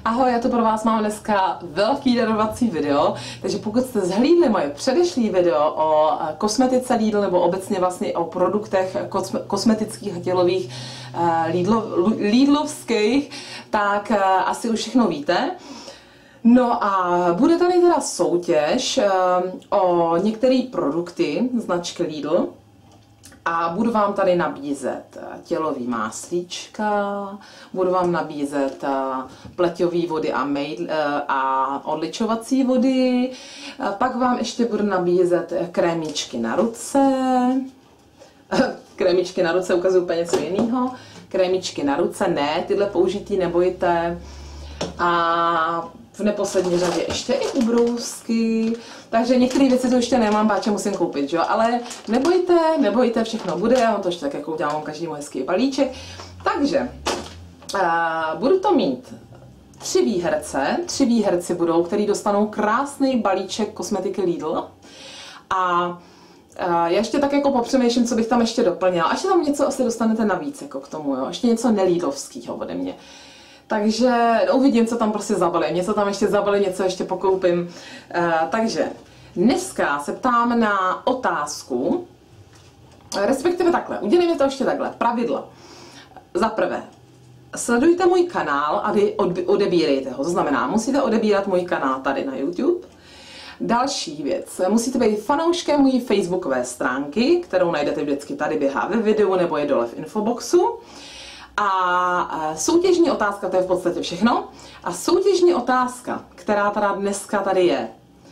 Ahoj, já tu pro vás mám dneska velký darovací video, takže pokud jste zhlídli moje předešlý video o kosmetice Lidl nebo obecně vlastně o produktech kosmetických a tělových Lidlovských, tak asi už všechno víte. No a bude tady teda soutěž o některé produkty značky Lidl. A budu vám tady nabízet tělový máslíčka, budu vám nabízet pleťové vody a odličovací vody, pak vám ještě budu nabízet krémičky na ruce, krémičky na ruce ukazují úplně něco jiného, krémičky na ruce, ne, tyhle použitý nebojte, a v neposlední řadě ještě i ubrousky, takže některé věci to ještě nemám, páče musím koupit, jo? Ale nebojte, všechno bude, já vám to ještě tak jako udělám každému hezký balíček. Takže budu to mít 3 výherci budou, který dostanou krásný balíček kosmetiky Lidl. A já ještě tak jako popřemýšlím, co bych tam ještě doplnila. Až tam něco asi dostanete navíc jako k tomu, jo? Ještě něco nelídlovského ode mě. Takže uvidím, co tam prostě zabalím, něco tam ještě zabalím, něco ještě pokoupím. Takže dneska se ptám na otázku, respektive takhle, udělejme to ještě takhle, pravidla. Za prvé, sledujte můj kanál a vy odebírejte ho, to znamená, musíte odebírat můj kanál tady na YouTube. Další věc, musíte být fanouškem mojí facebookové stránky, kterou najdete vždycky tady běhá ve videu nebo je dole v infoboxu. A soutěžní otázka, to je v podstatě všechno. A soutěžní otázka, která teda dneska tady je.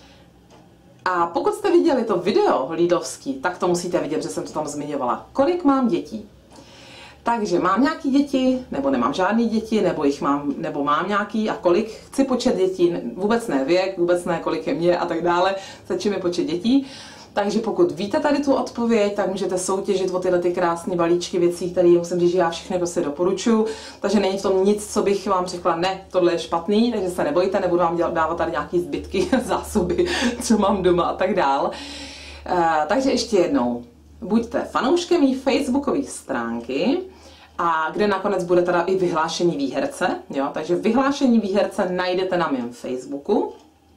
A pokud jste viděli to video Lidlovský, tak to musíte vidět, že jsem to tam zmiňovala. Kolik mám dětí? Takže mám nějaký děti, nebo nemám žádný děti, nebo mám nějaký a kolik chci počet dětí, vůbec ne věk, vůbec ne kolik je mě a tak dále, stačí mi počet dětí. Takže pokud víte tady tu odpověď, tak můžete soutěžit o tyhle ty krásné balíčky věcí, které musím říct, že já všechny prostě doporučuji. Takže není v tom nic, co bych vám řekla, ne, tohle je špatný, takže se nebojte, nebudu vám dávat tady nějaký zbytky, zásoby, co mám doma a tak dál. Takže ještě jednou, buďte fanouškem mý facebookové stránky, a kde nakonec bude teda i vyhlášení výherce, jo? Takže vyhlášení výherce najdete na mém Facebooku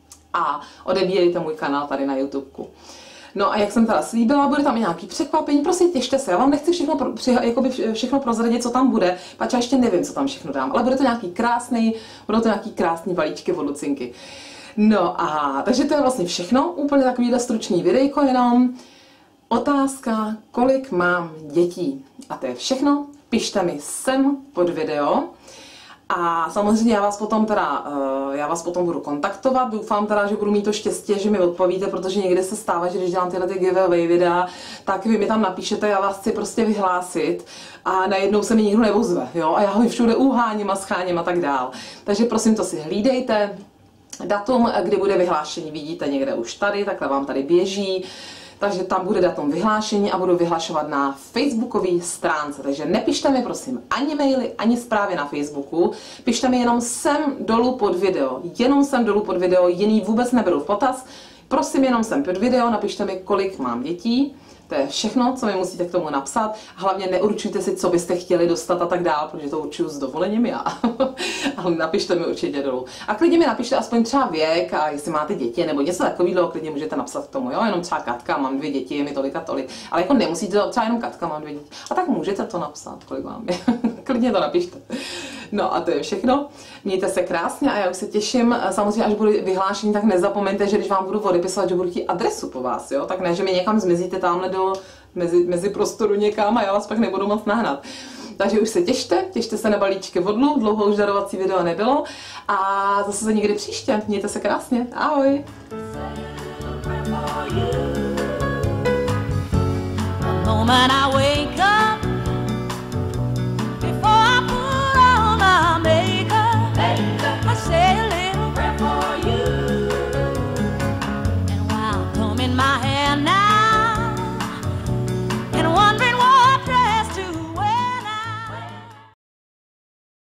a odebírejte můj kanál tady na YouTubeku. No a jak jsem teda slíbila, bude tam i nějaký překvapení, prostě těšte se, já vám nechci všechno prozradit, co tam bude, pač já ještě nevím, co tam všechno dám, ale budou to nějaký krásný balíčky od Lucinky. No a takže to je vlastně všechno, úplně takovýhle stručný videjko jenom. Otázka, kolik mám dětí. A to je všechno, pište mi sem pod video. A samozřejmě já vás potom budu kontaktovat, doufám teda, že budu mít to štěstí, že mi odpovíte, protože někdy se stává, že když dělám tyhle giveaway videa, tak vy mi tam napíšete, já vás chci prostě vyhlásit a najednou se mi nikdo neozve, jo, a já ho všude uháním a scháním a tak dál. Takže prosím, to si hlídejte, datum, kdy bude vyhlášení, vidíte někde už tady, takhle vám tady běží. Takže tam bude datum vyhlášení a budu vyhlašovat na facebookové stránce. Takže nepište mi prosím ani maily, ani zprávy na Facebooku. Pište mi jenom sem dolů pod video. Jenom sem dolů pod video, jiný vůbec neberu v potaz. Prosím jenom sem pod video, napište mi, kolik mám dětí. To je všechno, co mi musíte k tomu napsat. Hlavně neurčujte si, co byste chtěli dostat a tak dál, protože to určuju s dovolením já. Ale napište mi určitě dolů. A klidně mi napište aspoň třeba věk a jestli máte děti nebo něco takového, klidně můžete napsat k tomu. Jo, jenom třeba Katka, mám 2 děti, je mi tolik a tolik. Ale jako nemusíte to, třeba jenom Katka, mám 2 děti. A tak můžete to napsat, kolik vám je. Klidně to napište. No a to je všechno. Mějte se krásně a já už se těším. Samozřejmě, až bude vyhlášení, tak nezapomeňte, že když vám budu odepisovat, že budu chtít adresu po vás, jo? Tak ne, že mi někam zmizíte tamhle mezi prostoru někam a já vás pak nebudu moc nahnat. Takže už se těšte se na balíčky vodlu, dlouho už darovací video nebylo a zase se někdy příště. Mějte se krásně. Ahoj! moment I wait.